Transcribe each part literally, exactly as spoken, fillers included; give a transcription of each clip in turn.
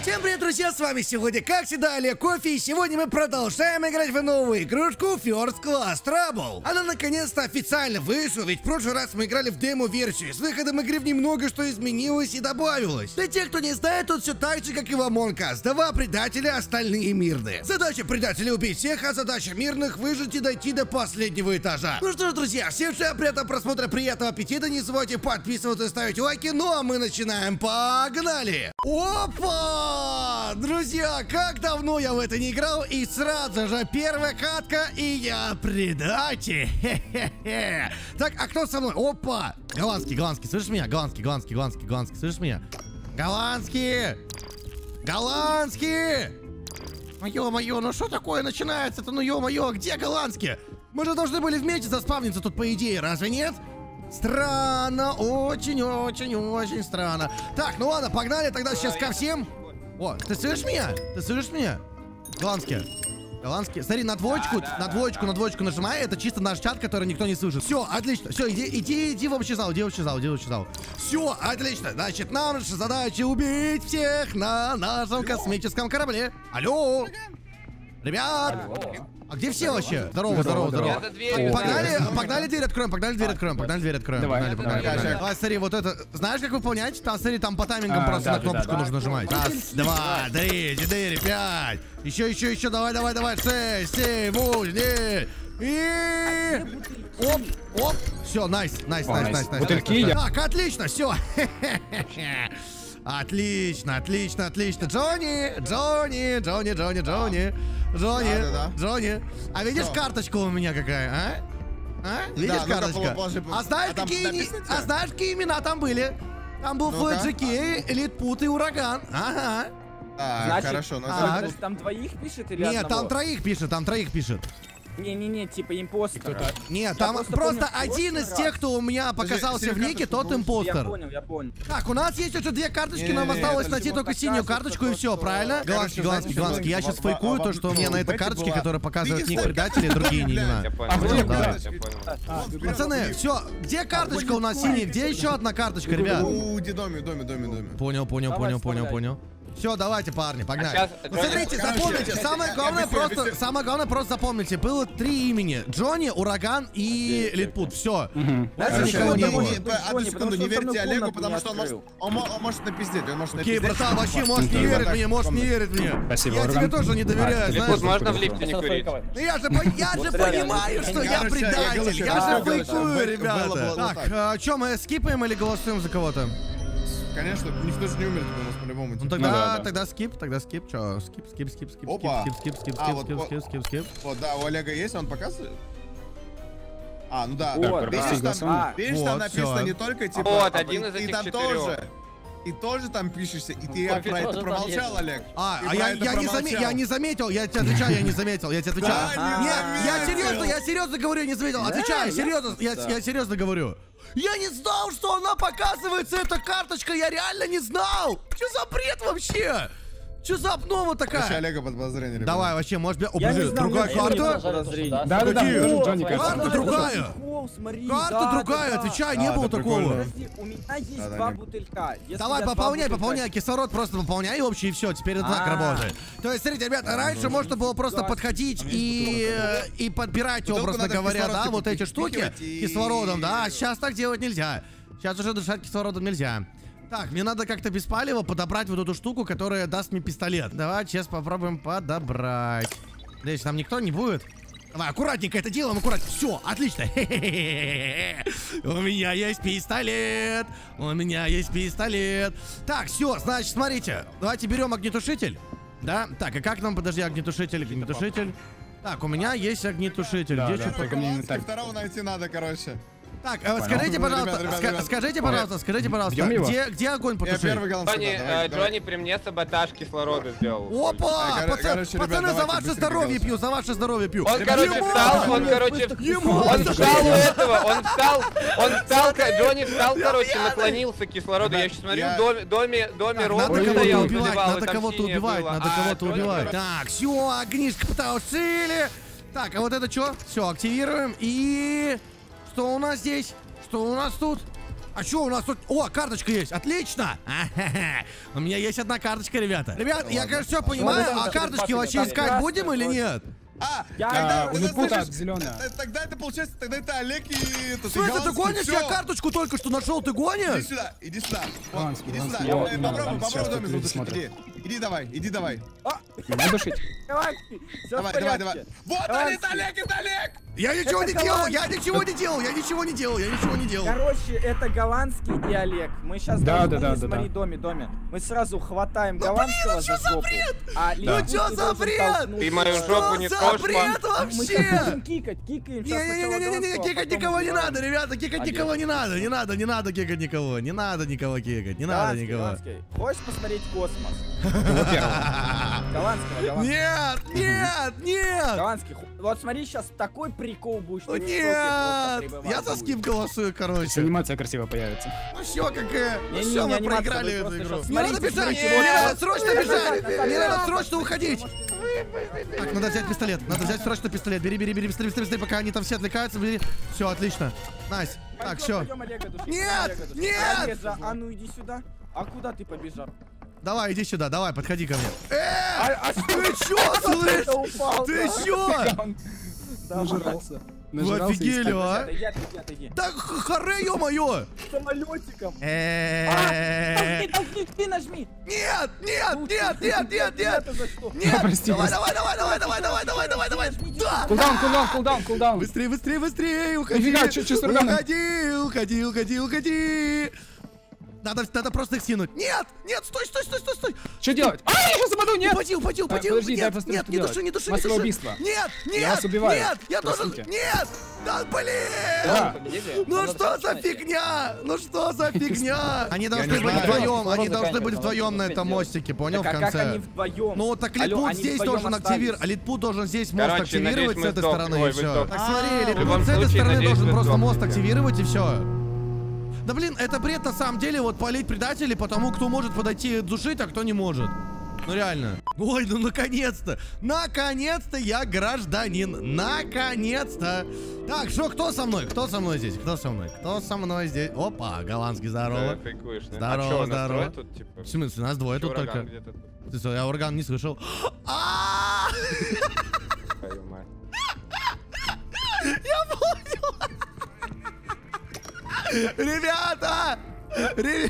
Всем привет, друзья, с вами сегодня, как всегда, Олег Кофе, и сегодня мы продолжаем играть в новую игрушку First Class Trouble. Она наконец-то официально вышла, ведь в прошлый раз мы играли в демо-версию. С выходом игры в ней много что изменилось и добавилось. Для тех, кто не знает, тут все так же, как и в Among Us. Два предателя, остальные мирные. Задача предателей убить всех, а задача мирных выжить и дойти до последнего этажа. Ну что ж, друзья, всем желаю приятного просмотра, приятного аппетита, не забывайте подписываться и ставить лайки, ну а мы начинаем, погнали! Опа! Друзья, как давно я в это не играл, и сразу же первая катка, и я предатель. Хе-хе-хе. Так, а кто со мной? Опа! Голландский, голландский, слышишь меня? Голландский, голландский, голландский, голландский, слышишь меня? Голландский! Голландский! Ну ё-моё, ну что такое начинается-то? Ну ё-моё, где голландский? Мы же должны были вместе заспавниться тут, по идее, разве нет? Странно, очень-очень-очень странно. Так, ну ладно, погнали тогда сейчас ко всем. О, ты слышишь меня? Ты слышишь меня? Голландский. Голландский. Смотри, на двоечку, на двоечку, на двоечку нажимай. Это чисто наш чат, который никто не слышит. Все, отлично. Все, иди, иди, иди в общий зал, иди в общий зал, иди в общий зал. Все, отлично. Значит, нам наша задача убить всех на нашем космическом корабле. Алло. Ребят. А где все вообще? Здорово, здорово, здорово. Погнали, погнали дверь откроем, погнали дверь откроем, погнали дверь откроем. Погнали, погнали, погнали. Давай, смотри, вот это. Знаешь, как выполнять? Там, смотри, там по таймингам просто на кнопочку нужно нажимать. Раз, два, три, четыре, пять. Еще, еще, еще, давай, давай, давай. Шесть, семь, восемь, девять. И... Оп, оп. Все, найс, найс, найс, найс, найс. Так, отлично, все. Отлично, отлично, отлично. Джонни, Джонни, Джонни, Джонни, Джонни, Джонни, да, да, да. Джонни. А видишь, что? Карточка у меня какая, а? А? Видишь, да, карточка? А знаешь, а какие, а знаешь, какие имена там были? Там был Ф Джи Кей, Литпут и Ураган. Ага. А, значит, хорошо, но а, значит, там двоих пишет или Нет, одного? там троих пишет, там троих пишет. Не-не-не, типа импостер. Нет, там просто, просто один из тех, кто у меня показался в нике, тот импостер. Я понял, я понял. Так, у нас есть уже две карточки, нам осталось найти только синюю карточку и все, правильно? Голландский, голландский, голландский. Я сейчас фейкую то, что у меня на этой карточке, которая показывает ник предателей, другие имена. Пацаны, все, где карточка у нас синяя? Где еще одна карточка, ребят? У, доме, доме, доме, доме. Понял, понял, понял, понял, понял. Все, давайте, парни, погнали. А сейчас, ну, смотрите, запомните, самое главное просто, самое главное просто запомните, было три имени: Джонни, Ураган и Литпут. Все. Больше никого не было. Одну секунду, не верьте Олегу, потому что он может, он, он может напиздеть, он может напиздеть. Окей, братан, вообще можешь не верить мне, можешь не верить мне. Спасибо, я тебе тоже не доверяю, знаешь. Литпут, можно в лифте не курить? Ну я же, я же понимаю, что я предатель, я же фейкую, ребята. Так, что, мы скипаем или голосуем за кого-то? Конечно, никто же не умер, у нас по-любому. Ну тогда, ну, да, да. тогда скип, тогда скип, чё, скип, скип, скип, скип, Опа. скип, скип, скип, а, скип, вот, скип, вот, скип, скип, скип. Вот, да, у Олега есть, он показывает? А, ну да. Вот, видишь, да. там, А, видишь, вот, там написано всё. не только типа... Вот, а, один и, из этих и там четырех. тоже. И тоже там пишешься, и ты Кофе про это тоже промолчал, там Олег. А, Ты а про я, это я, не заме, я не заметил, я тебе отвечаю, я не заметил, я тебе отвечаю. Да, Нет, не я заметил. серьезно, я серьезно говорю, я не заметил. Отвечаю, серьезно, я, я серьезно говорю. Я не знал, что она показывается, эта карточка, я реально не знал. Что за бред вообще? Что за обнова Короче, такая? Олега под подозрение, ребята. Давай, вообще, может быть, Я не подожди, знал, другая я не карта? подозрение. Да, да, да, Какие? тоже Джонни, Карта кажется. другая. О, смотри, Карта да, другая, да, да. отвечай, А, не было это такого. прикольно. Подожди, у меня есть Да, да, два не- бутылька. Если Давай, я два пополняй, бутылька- пополняй, кислород просто пополняй общий, и все, теперь это так А. работает. То есть, смотрите, ребята, раньше можно было просто подходить и, э, и подбирать, Бутылку образно надо говоря, кислород да, вот эти впихивать штуки и- кислородом, да, а сейчас так делать нельзя. Сейчас уже дышать кислородом нельзя. Так, мне надо как-то без палева подобрать вот эту штуку, которая даст мне пистолет. Давай сейчас попробуем подобрать. Здесь там никто не будет. Давай, аккуратненько это делаем, аккуратно. Все, отлично. У меня есть пистолет. У меня есть пистолет. Так, все, значит, смотрите. Давайте берем огнетушитель. Да, так, а как нам, подожди, огнетушитель, огнетушитель. Так, у меня есть огнетушитель. Да, Где да, что-то? только мне не Голландский так. второго найти надо, короче. Так, э, скажите, пожалуйста, Ребят, ребят, ска- ребят. скажите, пожалуйста, скажите, пожалуйста, Бьем его? где, где огонь Я потушить? первый голландский. Джонни, да, давай, э, давай. Джонни при мне саботаж кислорода сделал. Опа! Ай, кор- Паца- короче, ребят, пацаны, за давайте ваше быстренько здоровье голосуем. пью, за ваше здоровье пью. Он, короче, Ему! встал, он, короче, Ему! он встал у этого, он встал, он встал, Джонни встал, короче, наклонился к кислороду. Я сейчас смотрю, Я- в доме, доме, доме Так, робот надо кого-то стоял, убивать, заливал, и надо там кого-то синее убивать, было. надо А кого-то Джонни, убивать. короче, Так, все, огнишко потушили. Так, а вот это что? Все, активируем. И что у нас здесь? Что у нас тут? А что у нас тут? О, карточка есть. Отлично. А-ха-ха. У меня есть одна карточка, ребята. Ребят, я, конечно, все понимаю. А карточки вообще искать будем или нет? А, Я- тогда, А, тогда, Липута слышишь, зеленая. т- тогда это получается, тогда это Олег и... В смысле, ты гонишь? Я карточку только что нашел, ты Иди гонишь? сюда, иди сюда. Вот, Ланский, иди сюда. Ланский, Э, я- Попробуй, я- попробуй сейчас домик тут задушить. смотрю. Иди, иди давай, иди давай. Меня душить. Галанский, все Давай, в давай, порядке. давай. Вот он, это Олег, это Олег! Я ничего Это не делал, Галанский. я ничего не делал, я ничего не делал, я ничего не делал. Короче, это Голландский и Олег. Мы сейчас Да, да, да, да, смотри, да. доме, доме. Мы сразу хватаем Голландского за жопу. А Ну Липуту чё за должен бред? толкнуть. Ты мою Что жопу не за трожь, бред пан. Мы вообще? сейчас будем кикать, кикаем. Сейчас Не-не-не-не-не, кикать никого не надо, ребята, кикать Олег. никого не надо, не надо, не надо кикать никого, не надо никого кикать, не надо никого. Хочешь посмотреть космос? Голландского, Голландского. Нет, нет, нет! Голландский, ху- вот смотри, сейчас такой прикол будет, что О, ты в шоке нет! просто Я за пребывать скип голосую, Сейчас короче. анимация красиво появится. Ну все, какая. Ну Не-не, все, не мы анимация, проиграли вы эту просто игру. щас Мне надо смотрите, бежать! смотрите, Мне вот. надо срочно Назад, бежать! назад, Мне надо назад. срочно уходить! Так, надо взять пистолет. Надо взять срочно пистолет. Бери, бери, бери, быстрее, быстрее, быстрее, пока они там все отвлекаются. Бери. Все, отлично. Найс. Так, Пойдем, все. пойдем Олега душить, Нет, пойдем Олега душить. нет! Олежа, а ну иди сюда. А куда ты побежал? Давай, иди сюда, давай, подходи ко мне. Э! А, а Ты чё, слышь? это упал? Ты чё? Давай. Нажрался. Вы Нажрался и офигели, скакал. а? Отойди, отойди, отойди. Да х- харе, ё-моё! Самолетиком. Э. Толкни, толкни, ты нажми. Нет, нет, нет, нет, нет, нет! Это за что? Нет! Прости, Давай, прости. давай, давай, давай, давай, давай, давай, давай, давай! Да! Кулдаун, кулдаун, кулдаун, кулдаун. Быстрее, быстрее, быстрее! Уходи! Нифига, чё- чё с ругами? Уходи, уходи, уходи, уходи! Надо, надо просто их скинуть. Нет! Нет, стой, стой, стой, стой, стой! Что делать? А, я сейчас упаду, нет! Упади, упади, упади! подожди, дай Нет, посмотрю, нет, что не делать. души, не души, не Массовое души! убийство. Нет, нет, Я вас убиваю. нет! Я должен... Простите. Нет! Да, блин! Да. Ну что за фигня? Ну что за фигня? Они должны не быть знаю. вдвоем, они Просто должны быть заканчивай, вдвоем на просто этом делай. мостике, понял, в Так, а как они конце? вдвоем? Ну так Алло, Литпут они здесь вдвоем должен остались. активировать, Литпут должен здесь мост Короче, активировать надеюсь, с мы этой сдох- стороны Ой, и вы все. сдохли. Так смотри, А, Литпут в любом с этой случае, стороны надеюсь, должен вы просто мост сдохнете. активировать и все. Да блин, это бред на самом деле, вот палить предателей потому, кто может подойти и душить, а кто не может. Ну реально. Ой, ну наконец-то. Наконец-то я гражданин. Наконец-то. Так, что, кто со мной? Кто со мной здесь? Кто со мной? Кто со мной здесь? Опа, голландский, здорово. Да, фейкуешь, да? Здорово, А чё, нас здорово. трое тут, типа? В смысле, нас двое Чё, тут ураган только. где-то тут? Ты что, я ураган не слышал. А! Твою мать. Ребята! Ре-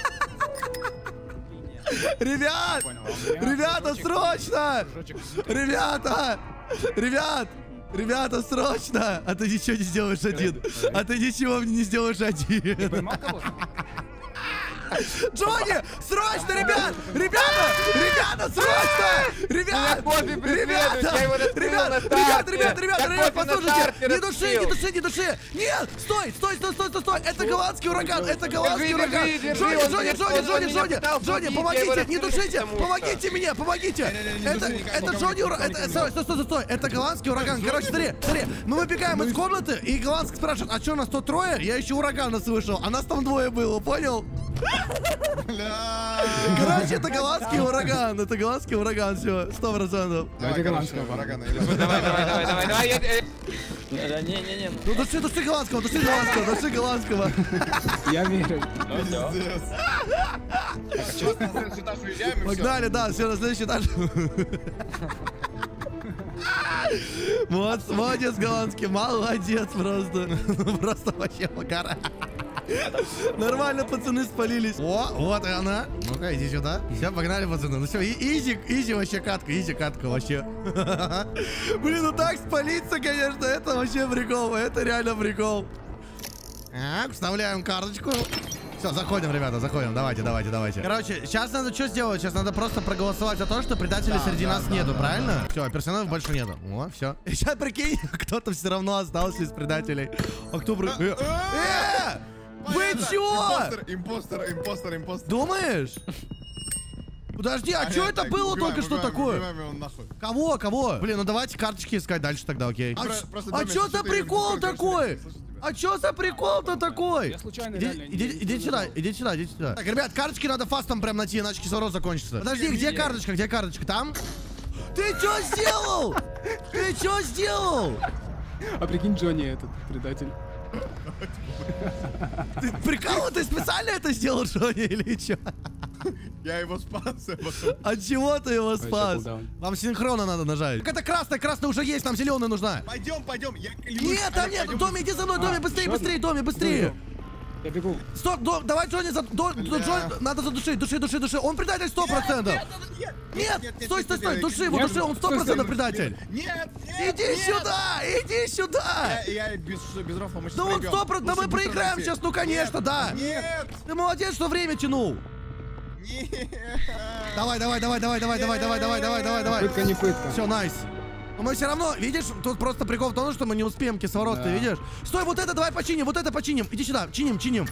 Ребят! Понял, а у меня Ребята, кружочек- срочно! кружочек. Ребята! Ребят! Ребята, срочно! А ты ничего не сделаешь один! А ты ничего мне не сделаешь один! Поймал кого-то? Джонни! Срочно, ребят! Ребята! Ребята, срочно! Ребят! Кофе преследует, Ребята! я его раскрыл Ребят! на Ребят, старте. ребят, ребят, Я ребят, кофе на послушайте! старте Не души, не раскрыл. души, не души! Нет! Стой, стой, стой, стой, стой, стой! Это голландский ураган! Это голландский Держи, ураган! держи, держи, Джонни, он Джонни, меня- Джонни, он Джонни, меня Джонни! пытался Джонни, убить, я помогите! его Не раскрыл, душите! потому что- Помогите мне! Помогите! Не-не-не, не Это, души никого, это никого, Джонни никого, ураган! никого. Стой, стой, стой, стой! Это голландский ураган! Короче, смотри, смотри! Мы выбегаем из комнаты, и голландский спрашивает, а что, нас тут трое? Я еще урагана слышал, а нас там двое было, понял? Бля. Короче, это голландский ураган, это голландский ураган, все, сто процентов. Давай, Это короче, голландского. урагана. Давай, давай, давай, давай, давай, я- я- Не-не-не. Ну души, души голландского, души голландского, души голландского. Я верю. Пиздец. Сейчас на следующий этаж уезжаем и всё. Погнали, да, все, на следующий этаж. Вот, молодец, голландский, молодец просто. Ну, просто вообще покара. Нормально, пацаны спалились. О, вот и она. Ну-ка, иди сюда. Все, погнали, пацаны. Ну все, изи, изи вообще катка, изи катка вообще. Блин, ну так спалиться, конечно, это вообще прикол. Это реально прикол. Так, вставляем карточку. Все, заходим, ребята, заходим. Давайте, давайте, давайте. Короче, сейчас надо что сделать? Сейчас надо просто проголосовать за то, что предателей Да, среди да, нас да, нету, да, правильно? Все, персонажей больше нету. О, все. Сейчас прикинь, кто-то все равно остался из предателей. А кто про... Э! Э! Вы Понятно. чё? Импостер, импостер, импостер, импостер. Думаешь? Подожди, а что это Так, было убиваем, только что убиваем, такое? убиваем его нахуй. Кого, кого? Блин, ну давайте карточки искать дальше тогда, окей. А, Про- ч- просто а домик, чё за слушай, ты прикол сколько раз такой? слышу тебя. А чё за прикол-то такой? Я случайно Иди- реально иди- не- Идите не сюда, нажал. идите сюда, идите сюда. Так, ребят, карточки надо фастом прям найти, иначе кислород закончится. Подожди, где карточка, где карточка? Там? Ты чё сделал? Ты чё сделал? А прикинь, Джонни этот предатель. Ты прикол, ты специально это сделал, Джонни, или что? Я его спас, а потом... От чего ты его спас? кулдаун. Вам синхронно надо нажать. Это красная, красная уже есть, нам зеленая нужна. Пойдем, пойдем. Я клянусь, Нет, там Олег, нет, пойдем. Доми, иди за мной, Доми, быстрее, чё быстрее, ты? Доми, быстрее. Я бегу. Стоп, Дом, давай Джонни, за, до, до, Джонни, надо задушить, души, души, души. Он предатель сто процентов. Нет, Нет, стой, стой, стой, нет, души его, нет, души, он сто стой, процентов стой. предатель. Нет, нет, Иди нет. сюда, иди сюда. Я, я без, без рофла, мы сейчас Да он проиграем. сто процентов, да мы Лучше быстро проиграем найти. сейчас, ну конечно, Нет, да. Нет, Ты молодец, что время тянул. нет. Давай, давай, давай, давай, давай, давай, давай, давай, давай, давай, давай. Пытка не пытка. Все, найс. Но мы все равно, видишь, тут просто прикол в том, что мы не успеем кислород, Да. ты видишь? Стой, вот это давай починим, вот это починим. Иди сюда, чиним, чиним.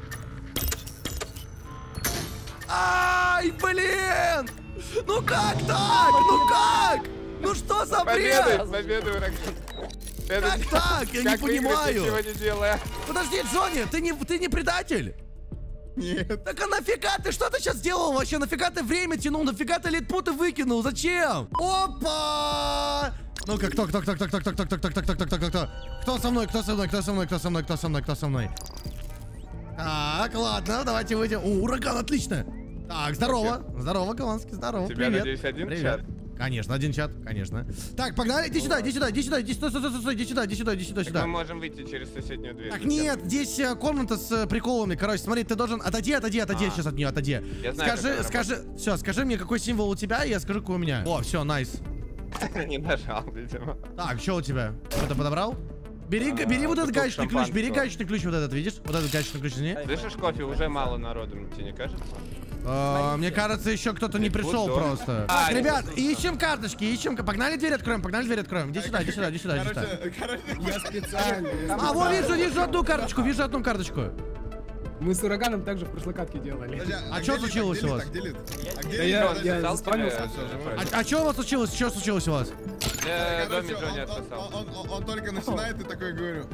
Ай, блин! Ну как так? Ну как? Ну что за Победы, бред? победы, ураган. Это Как так? Я не как выиграть, понимаю. ничего не делая. Подожди, Джонни, ты не, ты не предатель? Нет. Так а нафига ты, что ты сейчас делал вообще? Нафига ты время тянул? Нафига ты литпуты выкинул? Зачем? Опа! Ну-ка, кто, кто, кто, кто, кто, кто, кто, кто, кто, кто, кто, кто, кто, кто? Кто со мной, кто со мной, кто со мной, кто со мной, кто со мной, кто со мной? Так, ладно, давайте выйдем. О, ураган, отлично. Так, здорово. Здорово, Голландский, здорово. У тебя, Привет. надеюсь, один Привет. чат? Конечно, один чат, конечно. Так, погнали, иди сюда, иди сюда, иди сюда, иди сюда, стой, стой, стой, стой, иди сюда, иди сюда, иди сюда, Так сюда. мы можем выйти через соседнюю дверь. Так, зачем? нет, здесь э, комната с э, приколами. Короче, смотри, ты должен... Отойди, отойди, отойди А. сейчас от нее, отойди. Я знаю, как Скажи, она скажи... Все, скажи мне, какой символ у тебя, и я скажу, какой у меня. О, все, найс. Не нажал, видимо. Так, что у тебя? Что-то подобрал? Бери, г- А, бери вот этот бутылка гаечный ключ, бери шампанского. гаечный ключ вот этот, видишь? Вот этот гаечный ключ, не? Слышишь, кофе, уже мало народу, тебе не кажется? А, мне кажется, еще кто-то не Литпут, пришел да. просто. А, Так, ребят, Литпут. ищем карточки, ищем... Погнали дверь откроем, погнали дверь откроем. Иди сюда, иди сюда, иди сюда, иди сюда. Короче, короче, Я специально. я А, вот вижу, вижу одну карточку, вижу одну карточку. Мы с ураганом также в прошлой катке делали. подожди, А где чё лид, случилось где у лид, вас? а где лид? А где Да лид? я, Подожди, я Зал заспамился. тебя, всё, э, живой. А, а что у вас случилось? Что случилось у вас? Я Короче, доме Джонни он- он- отсосал. он- он- Он только начинает и такой говорю.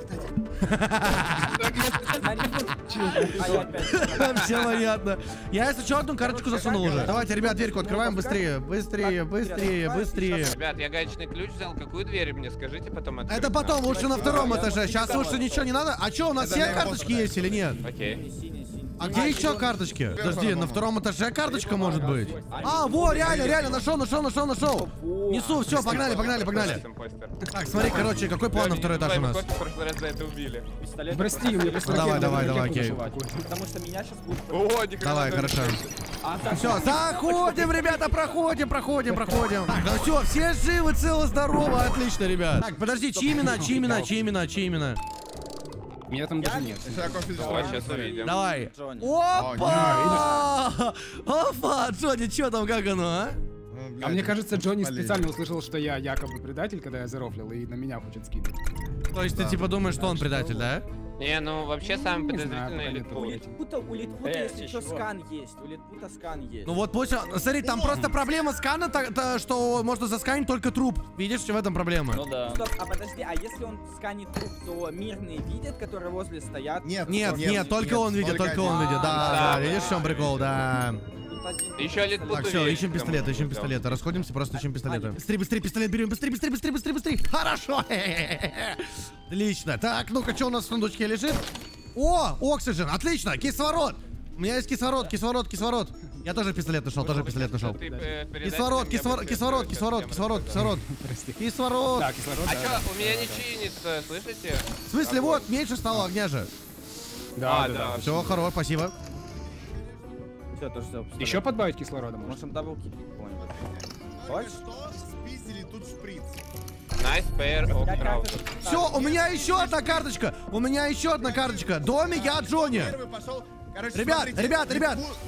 А я опять. Все понятно. Я, если что, одну карточку засунул уже. Давайте, ребят, дверьку открываем быстрее. Быстрее, быстрее, быстрее. Ребят, я гаечный ключ взял. Какую дверь мне скажите потом открыть? Это потом, лучше на втором этаже. Сейчас лучше ничего не надо. А что, у нас Это все на карточки его есть или нет? Окей. Синий, синий. А где еще карточки? Подожди, на втором этаже карточка может быть. А, во, реально, реально, нашел, нашел, нашел, нашел. Несу, все, погнали, погнали, погнали. Импостер. Так, смотри, короче, какой план на второй этаж у нас? Кофе в прошлый раз за это убили. Пистолет. Прости, у меня просто Ну, давай, ракета давай, на давай, ракету окей. вышивать. Потому что меня сейчас будут... О, ни хрена Давай, себе. хорошо. А, так, Все, заходим, ребята, проходим, проходим, проходим. Так, ну все, все живы, целы, здоровы, отлично, ребят. Так, подожди, чьи имена, чьи имена, чьи имена, чьи имена? Меня там даже нет. Если я кофе Давай, сделаю. сейчас увидим. Давай. Джонни. Опа! Опа! Джонни, что там, как оно, а? Ну, блядь, А мне кажется, Джонни полезно. специально услышал, что я якобы предатель, когда я зарофлил, и на меня хочет скинуть. То есть ты Да. типа думаешь, что он предатель, да? Не, ну вообще самый Не знаю, подозрительный пока У нет. Литпут. Литпута, у Литпута, Э, если что, чего? скан есть. У Литпута скан есть. Ну вот пусть он... Смотри, там просто проблема скана, та- та, что можно засканить только труп. Видишь, в этом проблема? Ну да. Стоп, а подожди, а если он сканит труп, то мирные видят, которые возле стоят? Нет, Нет, нет, только он видит, только он видит. Да, Да, да, видишь, в чем прикол, да. Тут один- Еще Литпут Так, все, уверен, ищем кому пистолеты, ищем взял. пистолеты. Расходимся, просто ищем пистолеты. Быстрее, быстрее, пистолет берем, быстрее, быстрее, быстрее, быстрее, быстрее. Хорошо. Отлично. Так, ну-ка, что у нас в сундучке лежит? О, оксиджен, отлично, кислород. У меня есть кислород, кислород, кислород. Я тоже пистолет нашел, тоже пистолет нашел. Ты, э, передатель Кислород, мне кислород, бы кислород, всем кислород, кислород, рассказал. кислород. Кислород. Да, кислород, А да. чё, у меня не чинится, слышите? В смысле, вот, меньше стало огня же. Да, А, да, да. да. Все, хорошо, спасибо. Все, тоже взял пистолет. Еще подбавить кислорода может? Можем даблкит. Хочешь? Что? Спиздили тут шприц. Nice pair of Я trousers. как-то- Все, у меня еще одна карточка. У меня еще одна карточка. Доми, я Джонни. Первый пошел. Короче, Ребят, смотрите, ребят, ребят. Литпут-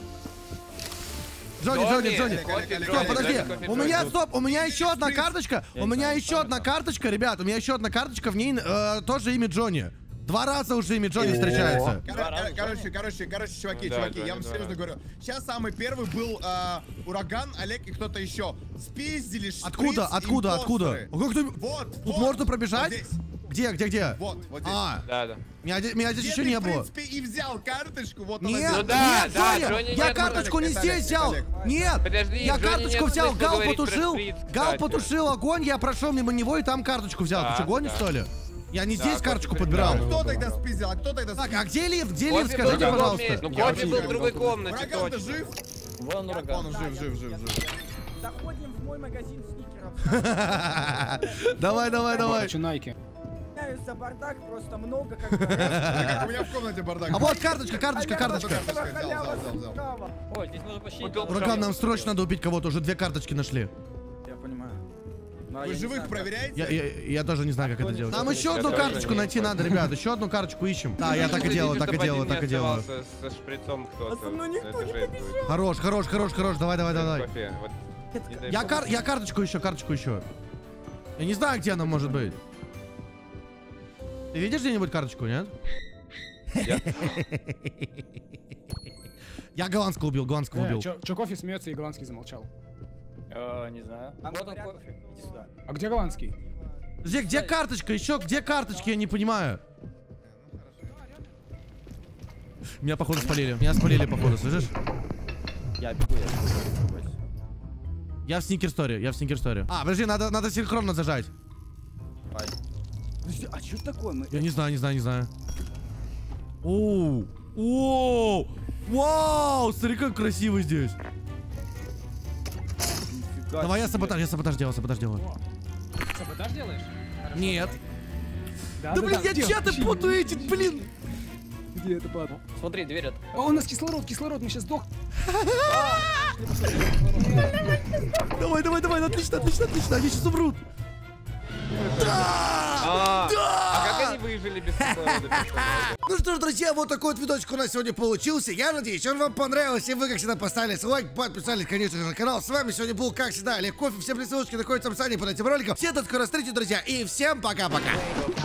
Джонни, Джонни, Джонни. кофе, Стоп, Стоп, Джонни, подожди. Джонни, кофе, У меня, Джонни. стоп, у меня еще одна карточка. У меня еще одна карточка, ребят. У меня еще одна карточка, в ней э, тоже имя Джонни. Два раза уже имя Джонни встречается. Кор- кор- Короче, короче, короче, чуваки, Да, чуваки, Джонни, я вам два серьезно раза. говорю. Сейчас самый первый был э, Ураган, Олег и кто-то еще. Спиздили шприц. Откуда, откуда, откуда? импостеры. О, как ты- Вот, Тут вот, можно вот пробежать? здесь. Где, где, где? Вот, вот здесь. А, Да, да. меня, де- меня здесь Где еще ты, не в было. принципе, и взял карточку, вот она Нет, Ну здесь. да, нет, да, Джонни, Джонни я нет, карточку не Олег, здесь Олег, взял. Олег. Нет, Подожди, я Джонни карточку нет взял, смысла Гал говорить про потушил, шприц, Гал кстати. потушил огонь, я прошел мимо него и там карточку взял. Ты Так, что, гонишь, да. что ли? Я не Да, здесь Кофе карточку перебирал. подбирал. Кто тогда спиздил? А кто тогда Так, спиздил? а где лифт? Где Кофе лифт? был в Скажите, другом пожалуйста. месте. Ну, Я кофе вообще был в не другой знаю, комнате, Ураган, ты точно. жив? Вон ураган. Он жив, жив, жив, жив. Заходим в мой магазин сникеров. Давай, давай, давай. Хочу найки. Извиняюсь за бардак, просто много как бы. Так, как у меня в комнате бардак. А вот карточка, карточка, карточка. Карточка, взял, взял, взял, взял. Справа. Ой, здесь можно почти... Купил Ураган, нам срочно надо убить кого-то, уже две карточки нашли. Я понимаю. Но я Вы не живых знаю, проверяете? Я, я, я тоже не знаю, как это делать. Нам еще Я одну тоже карточку не найти понял. надо, ребят. Еще одну карточку ищем. Да, я так и делаю, так и делаю, так и делаю. Со шприцом А кто-то. со мной никто Это не жесть побежал. будет. Хорош, хорош, хорош, хорош. Давай, давай, давай. Кофе, вот. Не дай Я, бог. кар я карточку еще, карточку еще. Я не знаю, где она может быть. Ты видишь где-нибудь карточку, нет? Я- Я голландского убил, голландского Э, убил. чё, чё кофе смеется и голландский замолчал? Э, не знаю. Там Вот он говорят, кофе. иди сюда. А где голландский? Где, где карточка? Еще где карточки? Я не понимаю. Меня, походу, спалили. Меня спалили, походу, слышишь? Я бегу, я бегу. Я в сникерсторе, я в сникерсторе. А, подожди, надо, надо синхронно зажать. Подожди, а что такое? Мы... Я не знаю, не знаю, не знаю. Оу, оу, вау, смотри, как красиво здесь. Нифига Давай я себе. саботаж, я саботаж делаю, саботаж делаю. Саботаж делаешь? Хорошо. Нет. Да, Да, блин, я где? чаты Ищи, путаю ищи, эти, ищи. блин. Где это падал? Смотри, дверь от... О, у нас кислород, кислород, мы сейчас сдох. Давай, давай, давай, отлично, отлично, отлично, они сейчас умрут. А, а как они выжили без кислорода? Ну что ж, друзья, вот такой вот видосик у нас сегодня получился. Я надеюсь, он вам понравился. И вы, как всегда, поставили лайк, подписались, конечно же, на канал. С вами сегодня был, как всегда, Олег Кофе. Все ссылочки находятся в описании под этим роликом. Всем до скорой встречи, друзья, и всем пока-пока.